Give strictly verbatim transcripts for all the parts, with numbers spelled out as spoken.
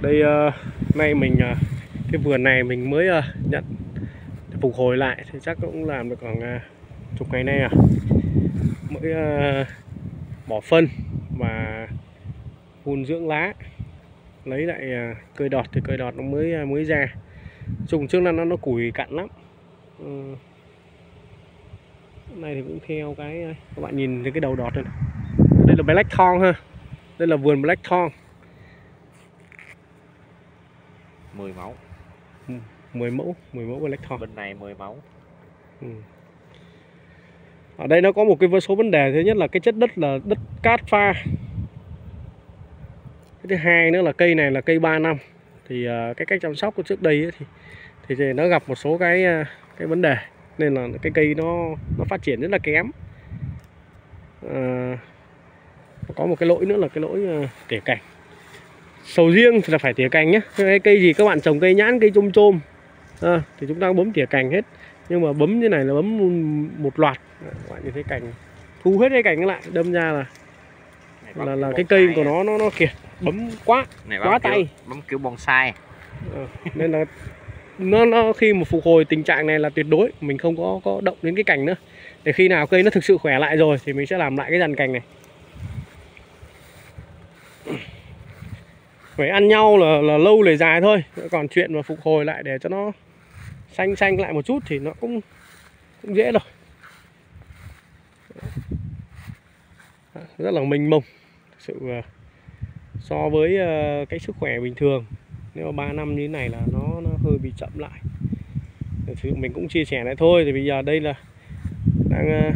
Đây uh, nay mình uh, cái vườn này mình mới uh, nhận phục hồi lại thì chắc cũng làm được khoảng uh, chục ngày nay à. Mới uh, bỏ phân và phun dưỡng lá, lấy lại uh, cây đọt thì cây đọt nó mới uh, mới ra. Trùng trước năm nó nó củi cặn lắm. Uh, này thì cũng theo cái các bạn nhìn thấy cái đầu đọt này. Đây là Black Thorn ha. Đây là vườn Black Thorn. mười mẫu. Ừ, mười mẫu, mười mẫu Black Thorn. Bên này mười mẫu. Ừ. Ở đây nó có một cái số vấn đề. Thứ nhất là cái chất đất là đất cát pha. Cái thứ hai nữa là cây này là cây ba năm. Thì uh, cái cách chăm sóc của trước đây ấy, thì, thì thì nó gặp một số cái uh, cái vấn đề nên là cái cây nó nó phát triển rất là kém. Uh, có một cái lỗi nữa là cái lỗi uh, tỉa cành. Sầu riêng thì là phải tỉa cành nhé. Cái cây gì các bạn trồng cây nhãn, cây chôm chôm à, thì chúng ta bấm tỉa cành hết. Nhưng mà bấm như này là bấm một loạt, các bạn nhìn thấy cành thu hết cái cành lại, đâm ra là là, là cái cây của nó nó nó kiệt, bấm quá này quá kiểu, tay, bấm kiểu bonsai à, nên là nó nó khi mà phục hồi tình trạng này là tuyệt đối mình không có có động đến cái cành nữa. Để khi nào cây nó thực sự khỏe lại rồi thì mình sẽ làm lại cái dàn cành này. Phải ăn nhau là, là lâu lời dài thôi. Còn chuyện mà phục hồi lại để cho nó xanh xanh lại một chút thì nó cũng cũng dễ rồi. Rất là mênh mông. Thực sự so với cái sức khỏe bình thường, nếu mà ba năm như thế này là nó nó hơi bị chậm lại. Thực sự mình cũng chia sẻ lại thôi. Thì bây giờ đây là đang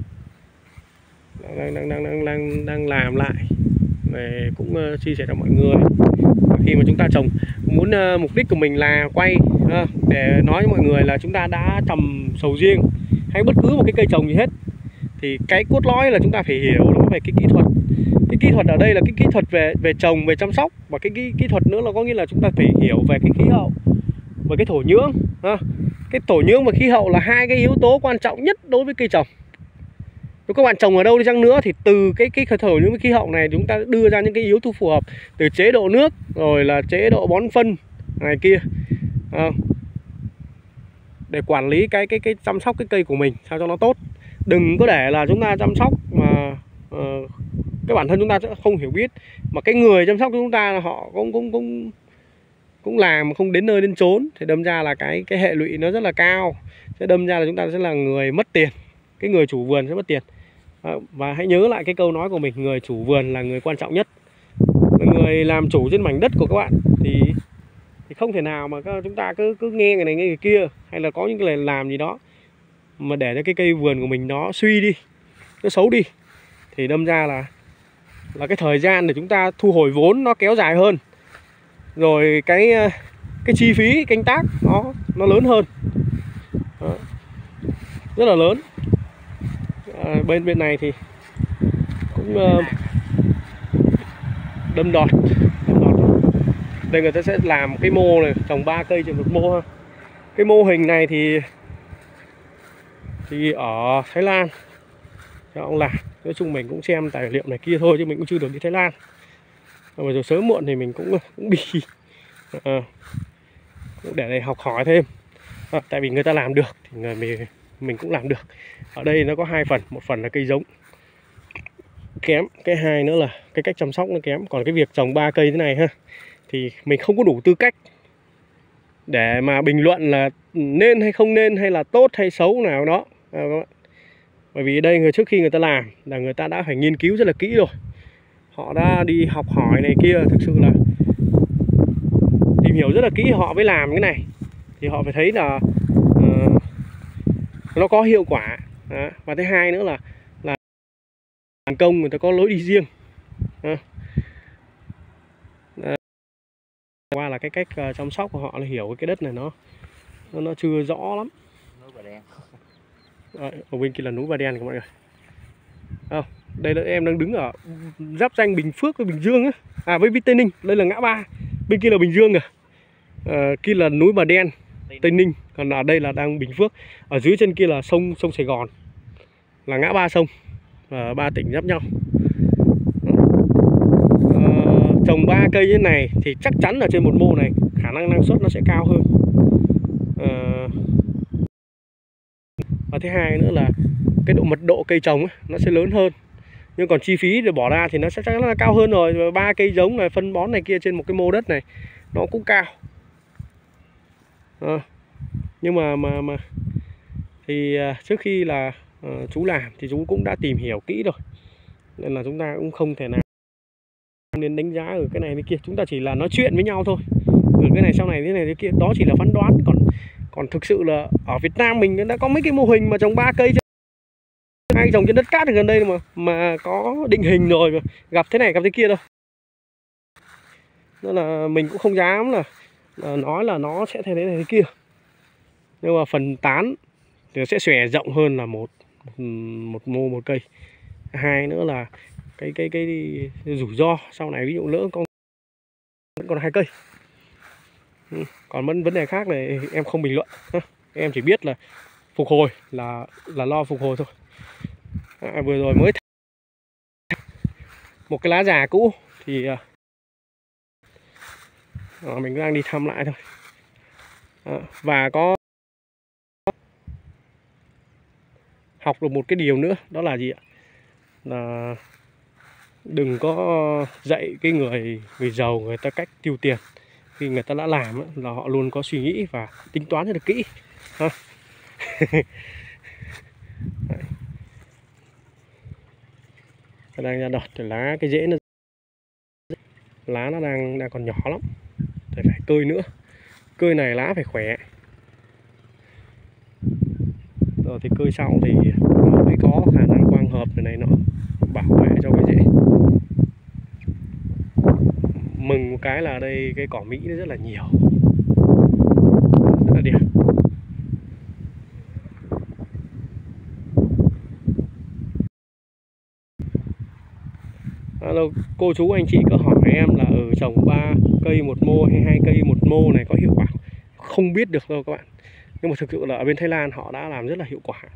đang đang đang đang đang, đang làm lại. Để cũng uh, chia sẻ cho mọi người. Khi mà chúng ta trồng, muốn uh, mục đích của mình là quay uh, để nói với mọi người là chúng ta đã trồng sầu riêng hay bất cứ một cái cây trồng gì hết, thì cái cốt lõi là chúng ta phải hiểu nó về cái kỹ thuật. Cái kỹ thuật ở đây là cái kỹ thuật về về trồng, về chăm sóc, và cái kỹ, kỹ thuật nữa là có nghĩa là chúng ta phải hiểu về cái khí hậu và cái thổ nhưỡng. Uh, cái thổ nhưỡng và khí hậu là hai cái yếu tố quan trọng nhất đối với cây trồng. Nếu các bạn trồng ở đâu đi chăng nữa thì từ cái cái thổ nhưỡng khí hậu này chúng ta đưa ra những cái yếu tố phù hợp, từ chế độ nước rồi là chế độ bón phân này kia à, để quản lý cái cái cái chăm sóc cái cây của mình sao cho nó tốt. Đừng có để là chúng ta chăm sóc mà uh, cái bản thân chúng ta sẽ không hiểu biết, mà cái người chăm sóc cho chúng ta họ cũng cũng cũng cũng làm không đến nơi đến chốn, thì đâm ra là cái cái hệ lụy nó rất là cao, sẽ đâm ra là chúng ta sẽ là người mất tiền, cái người chủ vườn sẽ mất tiền. Và hãy nhớ lại cái câu nói của mình, người chủ vườn là người quan trọng nhất, là người làm chủ trên mảnh đất của các bạn. Thì thì không thể nào mà chúng ta cứ cứ nghe người này nghe người kia, hay là có những cái làm gì đó mà để cho cái cây vườn của mình nó suy đi, nó xấu đi, thì đâm ra là là cái thời gian để chúng ta thu hồi vốn nó kéo dài hơn, rồi cái cái chi phí canh tác nó nó lớn hơn. Đó. Rất là lớn. À, bên bên này thì cũng uh, đâm đọt, đâm đọt. Đây người ta sẽ làm cái mô này, trồng ba cây trên một mô ha. Cái mô hình này thì thì ở Thái Lan cho ông làm. Nói chung mình cũng xem tài liệu này kia thôi chứ mình cũng chưa được đi Thái Lan. Mà rồi sớm muộn thì mình cũng cũng đi à, để này học hỏi thêm. À, tại vì người ta làm được thì người mình mình cũng làm được. Ở đây nó có hai phần, một phần là cây giống kém, cái hai nữa là cái cách chăm sóc nó kém. Còn cái việc trồng ba cây thế này ha, thì mình không có đủ tư cách để mà bình luận là nên hay không nên, hay là tốt hay xấu nào đó à, các bạn. Bởi vì đây người trước khi người ta làm là người ta đã phải nghiên cứu rất là kỹ rồi, họ đã đi học hỏi này kia, thực sự là tìm hiểu rất là kỹ họ mới làm cái này, thì họ phải thấy là uh, nó có hiệu quả. Đó. Và thứ hai nữa là là thành công người ta có lối đi riêng. Đó. Đó. Qua là cái cách uh, chăm sóc của họ là hiểu cái đất này nó nó, nó chưa rõ lắm. Núi Bà Đen. Đó, ở bên kia là núi Bà Đen các mọi người. À, đây là em đang đứng ở giáp danh Bình Phước với Bình Dương á, à với Tây Ninh. Đây là ngã ba, bên kia là Bình Dương kìa, à, kia là núi Bà Đen, Tây Ninh, còn ở đây là đang Bình Phước. Ở dưới chân kia là sông sông Sài Gòn, là ngã ba sông, và ba tỉnh giáp nhau. À, trồng ba cây như thế này thì chắc chắn là trên một mô này khả năng năng suất nó sẽ cao hơn. À, và thứ hai nữa là cái độ mật độ cây trồng ấy, nó sẽ lớn hơn. Nhưng còn chi phí để bỏ ra thì nó sẽ chắc chắn là cao hơn rồi. Và ba cây giống này, phân bón này kia trên một cái mô đất này nó cũng cao. À, nhưng mà mà mà thì trước khi là uh, chú làm thì chú cũng đã tìm hiểu kỹ rồi, nên là chúng ta cũng không thể nào nên đánh giá ở cái này cái kia. Chúng ta chỉ là nói chuyện với nhau thôi, ở cái này sau này thế này thế kia, đó chỉ là phán đoán. Còn còn thực sự là ở Việt Nam mình đã có mấy cái mô hình mà trồng ba cây, hay trồng trên đất cát ở gần đây mà mà có định hình rồi mà gặp thế này gặp thế kia đâu. Nên là mình cũng không dám là, là nói là nó sẽ thế này thế kia. Nhưng mà phần tán thì nó sẽ xòe rộng hơn là một một mô một cây. Hai nữa là cái cái cái, cái rủi ro sau này, ví dụ lỡ con vẫn còn hai cây. Còn vấn vấn đề khác này em không bình luận, em chỉ biết là phục hồi là là lo phục hồi thôi. À, vừa rồi mới một cái lá già cũ thì à, mình đang đi thăm lại thôi. À, và có học được một cái điều nữa, đó là gì ạ? Là đừng có dạy cái người người giàu người ta cách tiêu tiền. Khi người ta đã làm ấy, là họ luôn có suy nghĩ và tính toán rất là kỹ. Ha. Đang ra đọt thì lá cái rễ nó lá nó đang đang còn nhỏ lắm, thì phải cơi nữa. Cơi này lá phải khỏe. Rồi thì cơi sau thì nó mới có khả năng quang hợp này này nọ, bảo vệ cho cái rễ. Mừng một cái là đây cái cỏ Mỹ nó rất là nhiều, rất là đẹp. Alo, cô chú anh chị có hỏi em là ở trồng ba cây một mô hay hai cây một mô này có hiệu quả không biết được đâu các bạn. Nhưng mà thực sự là ở bên Thái Lan họ đã làm rất là hiệu quả.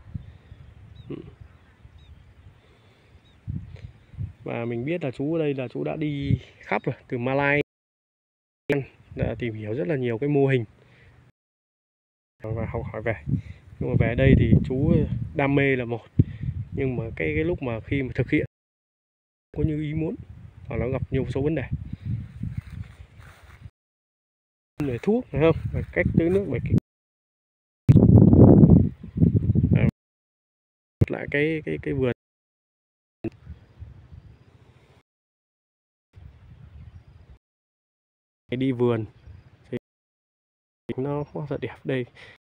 Và mình biết là chú ở đây là chú đã đi khắp rồi, từ Malaysia đã tìm hiểu rất là nhiều cái mô hình và học hỏi về. Nhưng mà về đây thì chú đam mê là một, nhưng mà cái cái lúc mà khi mà thực hiện có như ý muốn hoặc nó gặp nhiều số vấn đề về thuốc, phải không, về cách tưới nước, về cái à, lại cái cái cái vườn đi vườn thì nó rất đẹp. Đây